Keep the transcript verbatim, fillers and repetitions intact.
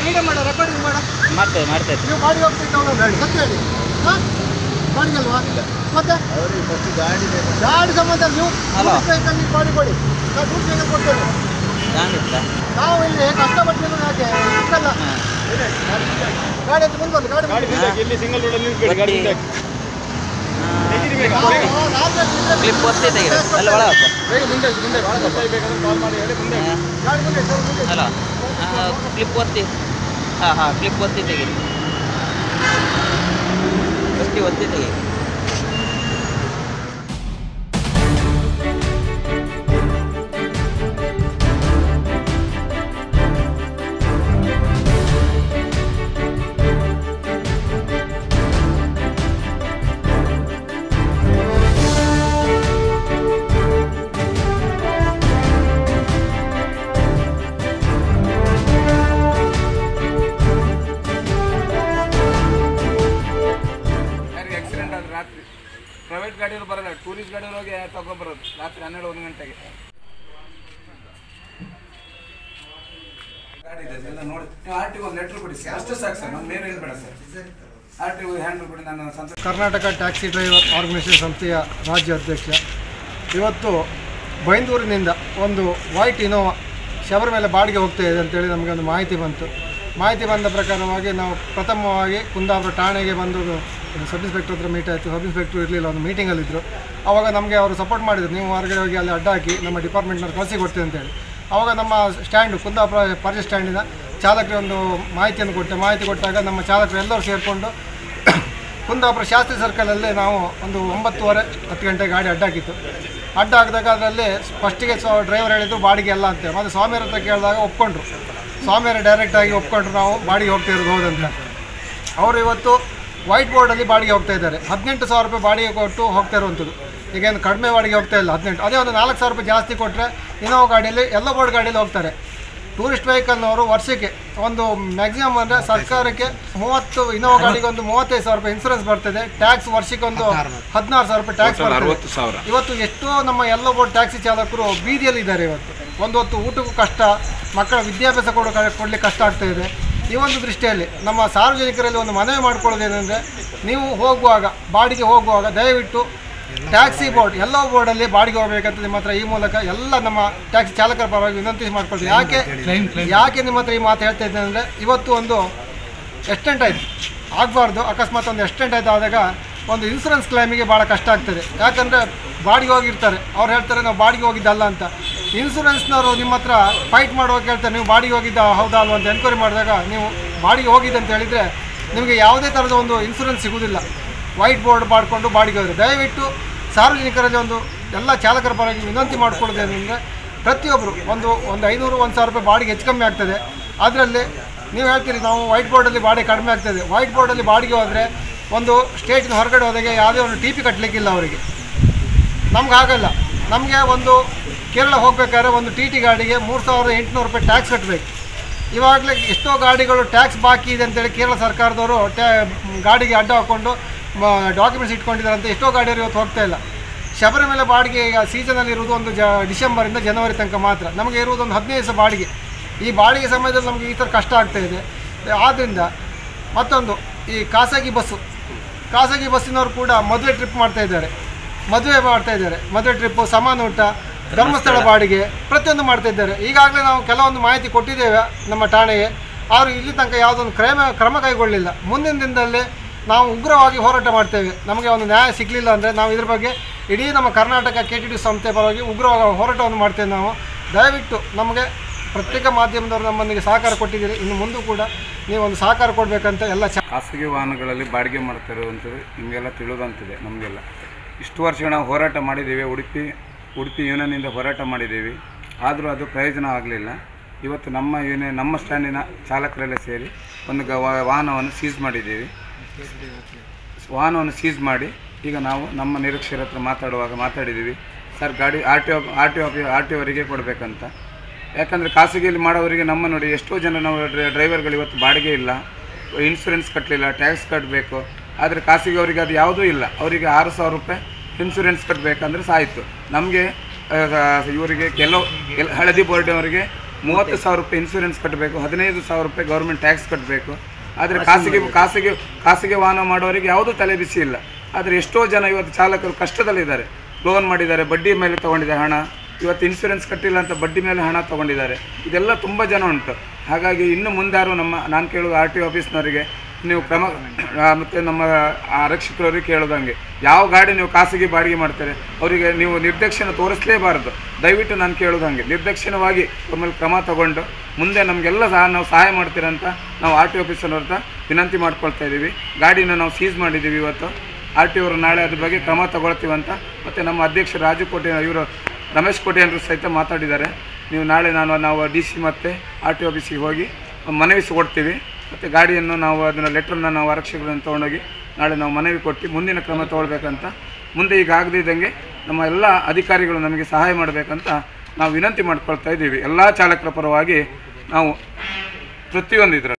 Video ಮಾಡ recording ಮಾಡ ಮಾಡ್ತೇವೆ ಮಾಡ್ತೇವೆ ನೀವು ಬಾಡಿಗೆ ಹೋಗ್ತಿದ್ದವನು ಹೇಳಿ ಸತ್ಯ ಹೇಳಿ ಹಾಂ ಬಾಡಿಗೆ ಅಲ್ವಾ ಮತ್ತೆ ಗಾಡಿ ಗಾಡಿ ಸಂಬಂಧ ನೀವು ನೀವು ಬಾಡಿ ಕೊಡಿ ನಾವು ದುಡ್ಡು ಹೇಗೆ ಕೊಡ್ತೇವೆ ನಾವು ಇಲ್ಲಿ ಕಷ್ಟಪಟ್ಟು ಯಾಕೆ ಸಿಕ್ಕಲ್ಲ ಗಾಡಿ ಅಂತ ಮುಂದೆ ಗಾಡಿ ಗಾಡಿ ಸಿಂಗಲ್ ರೋಡಲ್ಲಿ ಗಾಡಿ ಕ್ಲಿಪ್ ಒತ್ತಿ ತೆಗೀರಿ ಅಲ್ಲಿ ಒಳ ಅಲ್ಲ ಕ್ಲಿಪ್ ಒತ್ತಿ ಹಾಂ ಹಾಂ ಕ್ಲಿಪ್ ಒತ್ತಿ ತೆಗೀರಿ ಒತ್ತಿ ಒತ್ತಿ ತೆಗೀರಿ ರಾತ್ರಿ ಪ್ರೈವೇಟ್ ಗಾಡಿಯವರು ಬರಲ್ಲ ಟೂರಿಸ್ಟ್ ಗಾಡಿಯವರು ಹೋಗಿ ತಗೊಂಡ್ಬರೋದು ರಾತ್ರಿ ಹನ್ನೆರಡು ಒಂದು ಗಂಟೆಗೆ ಗಾಡಿ ಇದೆ ಎಲ್ಲ ನೋಡಿ ನೀವು ಆರ್ ಟಿ ಒಂದು ಲೆಟ್ರ್ ಕೊಡಿ ಸರ್ ಅಷ್ಟೇ ಸಾಕು ಸರ್ ನಮ್ಮ ಏನು ಬೇಡ ಸರ್ ಆರ್ ಟಿ ಹ್ಯಾಂಡಲ್ ಕೊಡಿ ನಾನು ಸಂತ ಕರ್ನಾಟಕ ಟ್ಯಾಕ್ಸಿ ಡ್ರೈವರ್ ಆರ್ಗನೈಸೇಷನ್ ಸಂಸ್ಥೆಯ ರಾಜ್ಯ ಅಧ್ಯಕ್ಷ. ಇವತ್ತು ಬೈಂದೂರಿನಿಂದ ಒಂದು ವೈಟ್ ಇನೋವಾ ಶಬರಿಮಲೆ ಬಾಡಿಗೆ ಹೋಗ್ತಾ ಇದೆ ಅಂತೇಳಿ ನಮಗೆ ಒಂದು ಮಾಹಿತಿ ಬಂತು. ಮಾಹಿತಿ ಬಂದ ಪ್ರಕಾರವಾಗಿ ನಾವು ಪ್ರಥಮವಾಗಿ ಕುಂದಾಪುರ ಠಾಣೆಗೆ ಬಂದು ಸಬ್ ಇನ್ಸ್ಪೆಕ್ಟರ್ ಹತ್ರ ಮೀಟ್ ಆಯಿತು. ಸಬ್ ಇನ್ಸ್ಪೆಕ್ಟರ್ ಇರಲಿಲ್ಲ, ಒಂದು ಮೀಟಿಂಗಲ್ಲಿದ್ದರು. ಆವಾಗ ನಮಗೆ ಅವರು ಸಪೋರ್ಟ್ ಮಾಡಿದರು, ನೀವು ಹೊರಗಡೆ ಹೋಗಿ ಅಲ್ಲಿ ಅಡ್ಡ ಹಾಕಿ ನಮ್ಮ ಡಿಪಾರ್ಟ್ಮೆಂಟ್ನವ್ರು ಕಳಿಸಿ ಕೊಡ್ತೇವೆ ಅಂತೇಳಿ. ಆವಾಗ ನಮ್ಮ ಸ್ಟ್ಯಾಂಡು ಕುಂದಾಪುರ ಪರ್ಚೇಸ್ ಸ್ಟ್ಯಾಂಡಿನ ಚಾಲಕರಿಗೆ ಒಂದು ಮಾಹಿತಿಯನ್ನು ಕೊಟ್ಟೆ. ಮಾಹಿತಿ ಕೊಟ್ಟಾಗ ನಮ್ಮ ಚಾಲಕರು ಎಲ್ಲರೂ ಸೇರಿಕೊಂಡು ಕುಂದಾಪುರ ಶಾಸ್ತ್ರಿ ಸರ್ಕಲಲ್ಲಿ ನಾವು ಒಂದು ಒಂಬತ್ತುವರೆ ಹತ್ತು ಗಂಟೆ ಗಾಡಿ ಅಡ್ಡ ಹಾಕಿತ್ತು. ಅಡ್ಡ ಹಾಕಿದಾಗ ಅದರಲ್ಲಿ ಫಸ್ಟಿಗೆ ಸೊ ಡ್ರೈವರ್ ಹೇಳಿದ್ದು ಬಾಡಿಗೆ ಎಲ್ಲ ಅಂತೇಳಿ. ಮತ್ತು ಸ್ವಾಮಿಯರ ಹತ್ರ ಕೇಳಿದಾಗ ಒಪ್ಕೊಂಡ್ರು, ಸ್ವಾಮಿಯರ ಡೈರೆಕ್ಟಾಗಿ ಒಪ್ಕೊಂಡ್ರು ನಾವು ಬಾಡಿಗೆ ಹೋಗ್ತಾ ಇರೋದು ಹೌದಂತ. ಅವರು ಇವತ್ತು ವೈಟ್ ಬೋರ್ಡಲ್ಲಿ ಬಾಡಿಗೆ ಹೋಗ್ತಾ ಇದ್ದಾರೆ. ಹದಿನೆಂಟು ಸಾವಿರ ರೂಪಾಯಿ ಬಾಡಿಗೆ ಕೊಟ್ಟು ಹೋಗ್ತಾ ಇರುವಂಥದ್ದು. ಈಗೇನು ಕಡಿಮೆ ಬಾಡಿಗೆ ಹೋಗ್ತಾ ಇಲ್ಲ, ಹದಿನೆಂಟು. ಅದೇ ಒಂದು ನಾಲ್ಕು ಸಾವಿರ ರೂಪಾಯಿ ಜಾಸ್ತಿ ಕೊಟ್ಟರೆ ಇನೋವಾ ಗಾಡಿಯಲ್ಲಿ ಎಲ್ಲ ಬೋರ್ಡ್ ಗಾಡಿಯಲ್ಲಿ ಹೋಗ್ತಾರೆ. ಟೂರಿಸ್ಟ್ ವೆಹಿಕಲ್ನವರು ವರ್ಷಕ್ಕೆ ಒಂದು ಮ್ಯಾಕ್ಸಿಮಮ್ ಅಂದರೆ ಸರ್ಕಾರಕ್ಕೆ ಮೂವತ್ತು ಇನೋವಾ ಗಾಡಿಗೆ ಒಂದು ಮೂವತ್ತೈದು ಸಾವಿರ ರೂಪಾಯಿ ಇನ್ಸೂರೆನ್ಸ್ ಬರ್ತದೆ. ಟ್ಯಾಕ್ಸ್ ವರ್ಷಕ್ಕೆ ಒಂದು ಹದಿನಾರು ಸಾವಿರ ರೂಪಾಯಿ ಟ್ಯಾಕ್ಸ್ ಬರ್ತದೆ. ಇವತ್ತು ಎಷ್ಟೋ ನಮ್ಮ ಎಲ್ಲ ಬೋರ್ಡ್ ಟ್ಯಾಕ್ಸಿ ಚಾಲಕರು ಬೀದಿಯಲ್ಲಿ ಇದ್ದಾರೆ. ಇವತ್ತು ಒಂದು ಹೊತ್ತು ಊಟಕ್ಕೂ ಕಷ್ಟ, ಮಕ್ಕಳ ವಿದ್ಯಾಭ್ಯಾಸ ಕೊಡೋ ಕೊಡಲಿಕ್ಕೆ ಕಷ್ಟ ಆಗ್ತಾ ಇದೆ. ಈ ಒಂದು ದೃಷ್ಟಿಯಲ್ಲಿ ನಮ್ಮ ಸಾರ್ವಜನಿಕರಲ್ಲಿ ಒಂದು ಮನವಿ ಮಾಡ್ಕೊಳ್ಳೋದೇನೆಂದರೆ, ನೀವು ಹೋಗುವಾಗ ಬಾಡಿಗೆ ಹೋಗುವಾಗ ದಯವಿಟ್ಟು ಟ್ಯಾಕ್ಸಿ ಬೋರ್ಡ್ ಎಲ್ಲ ಬೋರ್ಡಲ್ಲಿ ಬಾಡಿಗೆ ಹೋಗಬೇಕಂತ ನಿಮ್ಮ ಹತ್ರ ಈ ಮೂಲಕ ಎಲ್ಲ ನಮ್ಮ ಟ್ಯಾಕ್ಸಿ ಚಾಲಕರ ಪರವಾಗಿ ವಿನಂತಿ ಮಾಡ್ಕೊಳ್ತೀವಿ. ಯಾಕೆ ಯಾಕೆ ನಿಮ್ಮ ಹತ್ರ ಈ ಮಾತು ಹೇಳ್ತಾ ಇದ್ದೇನೆ ಅಂದರೆ, ಇವತ್ತು ಒಂದು ಎಕ್ಸ್ಟೆಂಟ್ ಆಯಿತು ಆಗಬಾರ್ದು. ಅಕಸ್ಮಾತ್ ಒಂದು ಎಕ್ಸ್ಟೆಂಟ್ ಆಯ್ತು ಆದಾಗ ಒಂದು ಇನ್ಸೂರೆನ್ಸ್ ಕ್ಲೈಮಿಗೆ ಭಾಳ ಕಷ್ಟ ಆಗ್ತದೆ. ಯಾಕಂದರೆ ಬಾಡಿಗೆ ಹೋಗಿರ್ತಾರೆ, ಅವ್ರು ಹೇಳ್ತಾರೆ ನಾವು ಬಾಡಿಗೆ ಹೋಗಿದ್ದಲ್ಲ ಅಂತ. ಇನ್ಸೂರೆನ್ಸ್ನವರು ನಿಮ್ಮ ಹತ್ರ ಫೈಟ್ ಮಾಡುವಾಗ ಹೇಳ್ತಾರೆ ನೀವು ಬಾಡಿಗೆ ಹೋಗಿದ್ದ ಹೌದಾ ಅಲ್ವ ಅಂತ ಎನ್ಕ್ವೈರಿ ಮಾಡಿದಾಗ ನೀವು ಬಾಡಿಗೆ ಹೋಗಿದ್ದೆ ಅಂತ ಹೇಳಿದರೆ ನಿಮಗೆ ಯಾವುದೇ ಥರದ ಒಂದು ಇನ್ಸೂರೆನ್ಸ್ ಸಿಗೋದಿಲ್ಲ. ವೈಟ್ ಬೋರ್ಡ್ ಮಾಡಿಕೊಂಡು ಬಾಡಿಗೆ ಹೋದರೆ ದಯವಿಟ್ಟು ಸಾರ್ವಜನಿಕರಲ್ಲಿ ಒಂದು ಎಲ್ಲ ಚಾಲಕರ ಪರವಾಗಿ ವಿನಂತಿ ಮಾಡ್ಕೊಳ್ಳೋದೇನೆಂದರೆ, ಪ್ರತಿಯೊಬ್ಬರು ಒಂದು ಒಂದು ಐನೂರು ಒಂದು ಸಾವಿರ ರೂಪಾಯಿ ಬಾಡಿಗೆ ಹೆಚ್ಚು ಕಮ್ಮಿ ಆಗ್ತದೆ. ಅದರಲ್ಲಿ ನೀವು ಹೇಳ್ತೀರಿ ನಾವು ವೈಟ್ ಬೋರ್ಡಲ್ಲಿ ಬಾಡಿಗೆ ಕಡಿಮೆ ಆಗ್ತದೆ. ವೈಟ್ ಬೋರ್ಡಲ್ಲಿ ಬಾಡಿಗೆ ಹೋದರೆ ಒಂದು ಸ್ಟೇಟಿನ ಹೊರಗಡೆ ಹೋದಾಗೆ ಯಾವುದೇ ಒಂದು ಟಿ ಪಿ ಕಟ್ಟಲಿಕ್ಕಿಲ್ಲ ಅವರಿಗೆ. ನಮ್ಗೆ ಆಗಲ್ಲ. ನಮಗೆ ಒಂದು ಕೇರಳ ಹೋಗಬೇಕಾದ್ರೆ ಒಂದು ಟಿ ಟಿ ಗಾಡಿಗೆ ಮೂರು ಸಾವಿರದ ಎಂಟುನೂರು ರೂಪಾಯಿ ಟ್ಯಾಕ್ಸ್ ಕಟ್ಟಬೇಕು. ಇವಾಗಲೇ ಎಷ್ಟೋ ಗಾಡಿಗಳು ಟ್ಯಾಕ್ಸ್ ಬಾಕಿ ಇದೆ ಅಂತೇಳಿ ಕೇರಳ ಸರ್ಕಾರದವರು ಟ್ಯಾ ಗಾಡಿಗೆ ಅಡ್ಡ ಹಾಕ್ಕೊಂಡು ಡಾಕ್ಯುಮೆಂಟ್ಸ್ ಇಟ್ಕೊಂಡಿದ್ದಾರೆ ಅಂತ ಎಷ್ಟೋ ಗಾಡಿಯವರು ಇವತ್ತು ಹೋಗ್ತಾ ಇಲ್ಲ. ಶಬರಿಮಲೆ ಬಾಡಿಗೆ ಈಗ ಸೀಸನಲ್ಲಿ ಇರುವುದು ಒಂದು ಜ ಡಿಸೆಂಬರಿಂದ ಜನವರಿ ತನಕ ಮಾತ್ರ. ನಮಗೆ ಇರುವುದು ಒಂದು ಹದಿನೈದು ದಿವಸ ಬಾಡಿಗೆ. ಈ ಬಾಡಿಗೆ ಸಮಯದಲ್ಲಿ ನಮಗೆ ಈ ಥರ ಕಷ್ಟ ಆಗ್ತಾಯಿದೆ. ಆದ್ದರಿಂದ ಮತ್ತೊಂದು ಈ ಖಾಸಗಿ ಬಸ್ಸು ಖಾಸಗಿ ಬಸ್ಸಿನವರು ಕೂಡ ಮದುವೆ ಟ್ರಿಪ್ ಮಾಡ್ತಾಯಿದ್ದಾರೆ, ಮದುವೆ ಮಾಡ್ತಾಯಿದ್ದಾರೆ ಮದುವೆ ಟ್ರಿಪ್ಪು, ಸಮಾನ ಊಟ, ಧರ್ಮಸ್ಥಳ ಬಾಡಿಗೆ ಪ್ರತಿಯೊಂದು ಮಾಡ್ತಾಯಿದ್ದಾರೆ. ಈಗಾಗಲೇ ನಾವು ಕೆಲವೊಂದು ಮಾಹಿತಿ ಕೊಟ್ಟಿದ್ದೇವೆ ನಮ್ಮ ಠಾಣೆಗೆ. ಅವರು ಇಲ್ಲಿ ತನಕ ಯಾವುದೊಂದು ಕ್ರಮ ಕ್ರಮ ಕೈಗೊಳ್ಳಲಿಲ್ಲ. ಮುಂದಿನ ದಿನದಲ್ಲಿ ನಾವು ಉಗ್ರವಾಗಿ ಹೋರಾಟ ಮಾಡ್ತೇವೆ. ನಮಗೆ ಒಂದು ನ್ಯಾಯ ಸಿಗಲಿಲ್ಲ ಅಂದರೆ ನಾವು ಇದ್ರ ಬಗ್ಗೆ ಇಡೀ ನಮ್ಮ ಕರ್ನಾಟಕ ಕೆ ಟಿ ಡಿ ಸಂಸ್ಥೆ ಪರವಾಗಿ ಉಗ್ರವಾಗಿ ಹೋರಾಟವನ್ನು ಮಾಡ್ತೇವೆ ನಾವು. ದಯವಿಟ್ಟು ನಮಗೆ ಪ್ರತ್ಯೇಕ ಮಾಧ್ಯಮದವರು ನಮ್ಮೊಂದಿಗೆ ಸಹಕಾರ ಕೊಟ್ಟಿದ್ದೀರಿ. ಇನ್ನು ಮುಂದೂ ಕೂಡ ನೀವು ಒಂದು ಸಹಕಾರ ಕೊಡಬೇಕಂತ ಎಲ್ಲ ಚ ಖಾಸಗಿ ವಾಹನಗಳಲ್ಲಿ ಬಾಡಿಗೆ ಮಾಡ್ತಿರುವಂಥದ್ದು ನಿಮಗೆಲ್ಲ ತಿಳಿದಂತಿದೆ. ನಮಗೆಲ್ಲ ಇಷ್ಟು ವರ್ಷ ನಾವು ಹೋರಾಟ ಮಾಡಿದ್ದೀವಿ. ಉಡುಪಿ ಉಡುಪಿ ಯೂನಿಯನ್ನಿಂದ ಹೋರಾಟ ಮಾಡಿದ್ದೀವಿ. ಆದರೂ ಅದು ಪ್ರಯೋಜನ ಆಗಲಿಲ್ಲ. ಇವತ್ತು ನಮ್ಮ ಯೂನಿಯನ್ ನಮ್ಮ ಸ್ಟ್ಯಾಂಡಿನ ಚಾಲಕರೆಲ್ಲ ಸೇರಿ ಒಂದು ಗ ವಾಹನವನ್ನು ಸೀಸ್ ಮಾಡಿದ್ದೀವಿ. ವಾಹನವನ್ನು ಸೀಸ್ ಮಾಡಿ ಈಗ ನಾವು ನಮ್ಮ ನಿರೀಕ್ಷರ ಹತ್ರ ಮಾತಾಡುವಾಗ ಮಾತಾಡಿದ್ದೀವಿ, ಸರ್ ಗಾಡಿ R T O R T O R T ಅವರಿಗೆ ಕೊಡಬೇಕಂತ. ಯಾಕಂದರೆ ಖಾಸಗಿಯಲ್ಲಿ ಮಾಡೋವರಿಗೆ ನಮ್ಮ ನೋಡಿ ಎಷ್ಟೋ ಜನ ನಾವು ಡ್ರೈವರ್ಗಳು ಇವತ್ತು ಬಾಡಿಗೆ ಇಲ್ಲ, ಇನ್ಸೂರೆನ್ಸ್ ಕಟ್ಟಲಿಲ್ಲ, ಟ್ಯಾಕ್ಸ್ ಕಟ್ಟಬೇಕು. ಆದರೆ ಖಾಸಗಿ ಅವರಿಗೆ ಅದು ಯಾವುದೂ ಇಲ್ಲ. ಅವರಿಗೆ ಆರು ಸಾವಿರ ರೂಪಾಯಿ ಇನ್ಸೂರೆನ್ಸ್ ಕಟ್ಟಬೇಕಂದ್ರೆ ಸಾಯಿತು. ನಮಗೆ ಇವರಿಗೆ ಕೆಲವು ಹಳದಿ ಬೋರ್ಡ್ ಅವರಿಗೆ ಮೂವತ್ತು ಸಾವಿರ ರೂಪಾಯಿ ಇನ್ಸೂರೆನ್ಸ್ ಕಟ್ಟಬೇಕು, ಹದಿನೈದು ಸಾವಿರ ರೂಪಾಯಿ ಗೌರ್ಮೆಂಟ್ ಟ್ಯಾಕ್ಸ್ ಕಟ್ಟಬೇಕು. ಆದರೆ ಖಾಸಗಿ ಖಾಸಗಿ ಖಾಸಗಿ ವಾಹನ ಮಾಡೋರಿಗೆ ಯಾವುದೂ ತಲೆ ಬಿಸಿ ಇಲ್ಲ. ಆದರೆ ಎಷ್ಟೋ ಜನ ಇವತ್ತು ಚಾಲಕರು ಕಷ್ಟದಲ್ಲಿದ್ದಾರೆ, ಲೋನ್ ಮಾಡಿದ್ದಾರೆ, ಬಡ್ಡಿ ಮೇಲೆ ತೊಗೊಂಡಿದ್ದಾರೆ ಹಣ, ಇವತ್ತು ಇನ್ಸೂರೆನ್ಸ್ ಕಟ್ಟಿಲ್ಲ ಅಂತ ಬಡ್ಡಿ ಮೇಲೆ ಹಣ ತೊಗೊಂಡಿದ್ದಾರೆ. ಇದೆಲ್ಲ ತುಂಬ ಜನ ಉಂಟು. ಹಾಗಾಗಿ ಇನ್ನು ಮುಂದಾರು ನಮ್ಮ ನಾನು ಕೇಳೋದು ಆರ್ ಟಿ ಒ ಆಫೀಸ್ನವರಿಗೆ ನೀವು ಕ್ರಮ ಮತ್ತು ನಮ್ಮ ಆರಕ್ಷಕರವ್ರಿಗೆ ಕೇಳೋದಂಗೆ, ಯಾವ ಗಾಡಿ ನೀವು ಖಾಸಗಿ ಬಾಡಿಗೆ ಮಾಡ್ತಾರೆ ಅವರಿಗೆ ನೀವು ನಿರ್ದಕ್ಷಿಣೆ ತೋರಿಸಲೇಬಾರದು. ದಯವಿಟ್ಟು ನಾನು ಕೇಳೋದಂಗೆ ನಿರ್ದಕ್ಷಿಣವಾಗಿ ಅವ್ರ ಮೇಲೆ ಕ್ರಮ ತಗೊಂಡು ಮುಂದೆ ನಮಗೆಲ್ಲ ಸಹ ನಾವು ಸಹಾಯ ಮಾಡ್ತೀರಂತ ನಾವು ಆರ್ ಟಿ ಆಫೀಸರ್ನ ಹತ್ರ ವಿನಂತಿ ಮಾಡ್ಕೊಳ್ತಾ ಇದ್ದೀವಿ. ಗಾಡಿನ ನಾವು ಸೀಸ್ ಮಾಡಿದ್ದೀವಿ ಇವತ್ತು. ಆರ್ ಟಿ ಅವರು ನಾಳೆ ಅದ್ರ ಬಗ್ಗೆ ಕ್ರಮ ತಗೊಳ್ತೀವಂತ ಮತ್ತು ನಮ್ಮ ಅಧ್ಯಕ್ಷರು ರಾಜು ಕೋಟೆ ಇವರು ರಮೇಶ್ ಕೋಟೆಯವರು ಸಹಿತ ಮಾತಾಡಿದ್ದಾರೆ. ನೀವು ನಾಳೆ ನಾನು ನಾವು ಡಿ ಸಿ ಮತ್ತು ಆರ್ ಟಿ ಆಫೀಸಿಗೆ ಹೋಗಿ ಮನವಿ ಕೊಡ್ತೀವಿ ಮತ್ತು ಗಾಡಿಯನ್ನು ನಾವು ಅದನ್ನು ಲೆಟ್ರನ್ನ ನಾವು ಆರಕ್ಷಕರನ್ನು ತೊಗೊಂಡೋಗಿ ನಾಳೆ ನಾವು ಮನವಿ ಕೊಟ್ಟು ಮುಂದಿನ ಕ್ರಮ ತೊಗೊಳ್ಬೇಕಂತ, ಮುಂದೆ ಈಗ ಆಗದಿದ್ದಂಗೆ ನಮ್ಮ ಎಲ್ಲ ಅಧಿಕಾರಿಗಳು ನಮಗೆ ಸಹಾಯ ಮಾಡಬೇಕಂತ ನಾವು ವಿನಂತಿ ಮಾಡ್ಕೊಳ್ತಾ ಇದ್ದೀವಿ. ಎಲ್ಲ ಚಾಲಕರ ಪರವಾಗಿ ನಾವು ಪ್ರತಿಯೊಂದು ಇದರಲ್ಲಿ